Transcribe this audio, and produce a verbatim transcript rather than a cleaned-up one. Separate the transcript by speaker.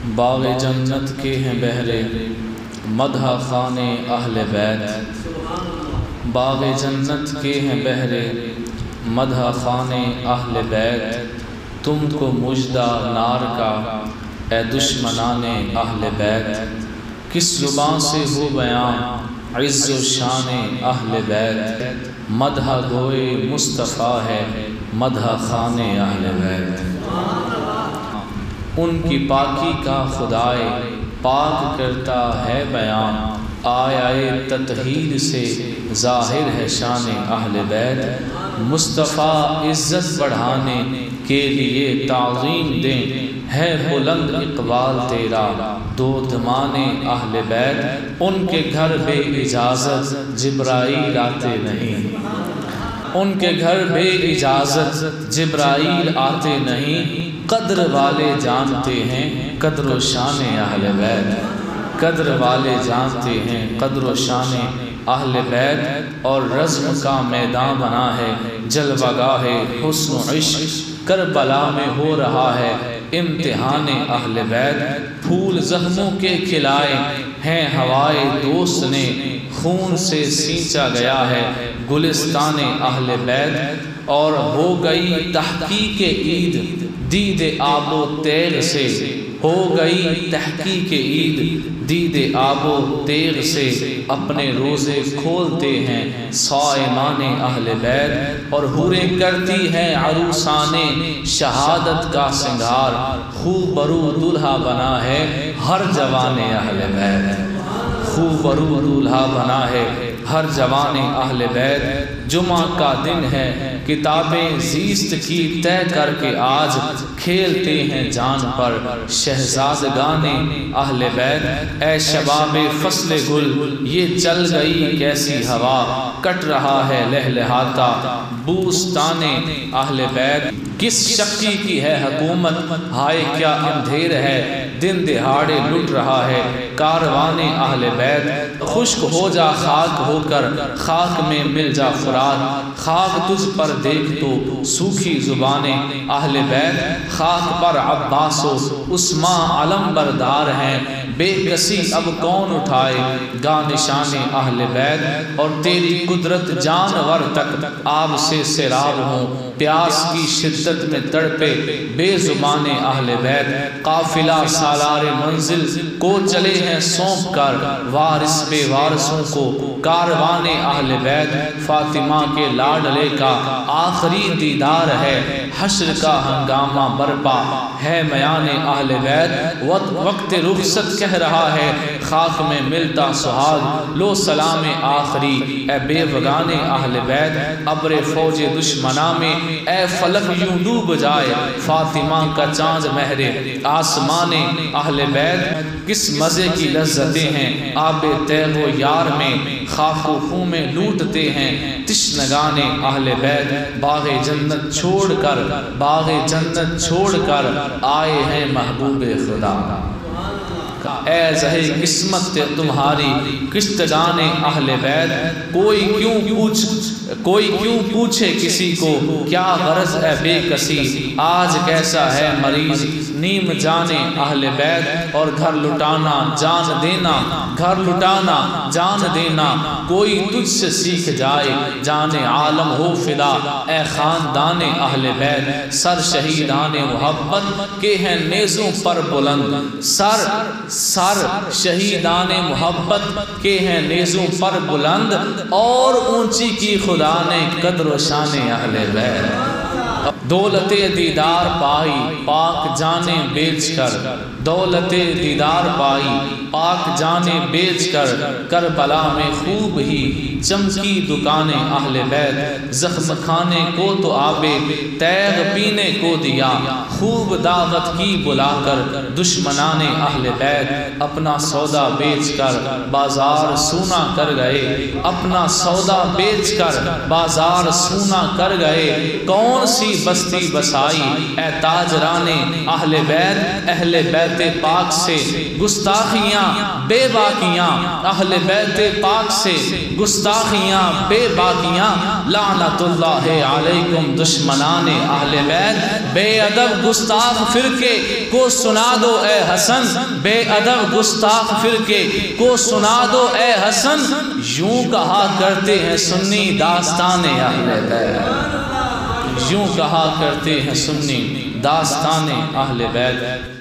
Speaker 1: باغ جنت کے ہیں بہرے مدح خانے اہل بیت، باغ جنت کے ہیں بہرے مدح خانے اہل بیت، تم کو مژدہ نار کا اے دشمنان اہل بیت، کس زبان سے ہو بیان عز و شان اہل بیت، مدح گوئے مصطفیٰ ہے مدح خانے اہل بیت، ان کی پاکی کا خدائے پاک کرتا ہے بیان، آیائے تطہیر سے ظاہر ہے شان اہل بیت، مصطفیٰ عزت بڑھانے کے لیے تعظیم دیں، ہے بلند اقبال تیرا دو دمانے اہل بیت، ان کے گھر بے اجازت جبرائیل آتے نہیں، ان کے گھر بے اجازت جبرائیل آتے نہیں، قدر والے جانتے ہیں قدر و شان اہل بیت، قدر والے جانتے ہیں قدر و شان اہل بیت، اور رزم کا میدان بنا ہے جلوہ گاہ حسن و عشق، کربلا میں ہو رہا ہے امتحان اہل بیت، پھول زخموں کے کھلائے ہیں ہوائے دوست نے، خون سے سینچا گیا ہے گلستان اہل بیت، اور ہو گئی تحقیق عید دید آب و تیغ سے، ہو گئی تحقیق عید دید آب و تیغ سے، اپنے روزے کھولتے ہیں صائمان اہل بیت، اور حوریں کرتی ہیں عروسان شہادت کا سنگار، خوب برو دلہا بنا ہے ہر جوان اہل بیت، خوب برو دلہا بنا ہے ہر جوان اہل بیت، جمعہ کا دن ہے کتابیں زیست کی طے کر کے آج کھیلتے ہیں جان پر شہزادگان اہل بیت، اے شباب فصل گل یہ چل گئی کیسی ہوا، کٹ رہا ہے لہلہاتا بوستان اہل بیت، کس شقی کی ہے حکومت ہائے کیا اندھیر ہے، دن دہاڑے لٹ رہا ہے کاروان اہل بیت، خشک ہو جا خاک ہو کر خاک میں مل جا فرات، خاک تجھ پر دیکھ تو سوکھی زبان اہل بیت، خاک پر عباس و عثمان علم بردار ہیں، بے کسی اب کون اٹھائے گا نشان اہل بیت، اور تیری قدرت جانور تک آب سے سیراب ہوں، پیاس کی شدت میں تڑپے بے زبان اہل بیت، قافلہ سالار منزل کو چلے ہیں سونپ کر، وارث بے وارثوں کو کاروان اہل بیت، فاطمہ کے لاڈلے کا آخری دیدار ہے، حشر کا ہنگامہ برپا ہے میان اہل بیت، وقت رخصت کہہ رہا ہے خاک میں ملتا سہاگ، لو سلام آخری اے بے وگان اہل بیت، ابر فوج دشمنہ میں اے فلک یوں ڈوب جائے، فاطمہ کا چاند مہر آسمان اہل بیت، کس مزے کی لذتیں ہیں آب تیغ و یار میں، خاک و خون میں لوٹتے ہیں تشنگان اہل بیت، باغ جنت چھوڑ کر باغ جنت چھوڑ کر آئے ہیں محبوب خدا، اے زہی قسمت تمہاری کشتگان اہل بیت، کوئی کیوں پوچھ کوئی کیوں پوچھے کسی کو کیا غرض ہے بے کسی، آج کیسا ہے مریض نیم جانے اہل بیت، اور گھر لٹانا جان دینا گھر لٹانا جان دینا، کوئی تجھ سے سیکھ جائے جان عالم ہو فدا، اے خاندان اہل بیت، سر شہیدان محبت کے ہیں نیزوں پر بلند، سر سر شہیدان محبت کے ہیں نیزوں پر بلند، اور اونچی کی خدا نے قدر و شان اہل بیت، دولت دیدار پائی پاک جانیں بیچ کر، دولت دیدار پائی پاک جانیں بیچ کر، کربلا میں خوب ہی چمکی دکانیں اہل بیت، زخم کھانے کو تو آبے تیغ پینے کو دیا، خوب دعوت کی بلا کر دشمنان اہل بیت، اپنا سودا بیچ کر بازار سونا کر گئے، اپنا سودا بیچ کر بازار سونا کر گئے، کون سی بس بستی بسائی، اے تاجران اہل بیت، اہل بیت پاک سے گستاخیاں بے باکیاں، اہل بیت پاک سے گستاخیاں بے باکیاں، لعنت اللہ علیکم دشمنان اہل بیت، بے ادب گستاخ فرقے کو سنا دو اے حسن، بے ادب گستاخ فرقے کو سنا دو اے حسن، یوں کہا کرتے ہیں سنی داستان اہل بیت، یوں کہا کرتے ہیں سنی داستان اہل بیت۔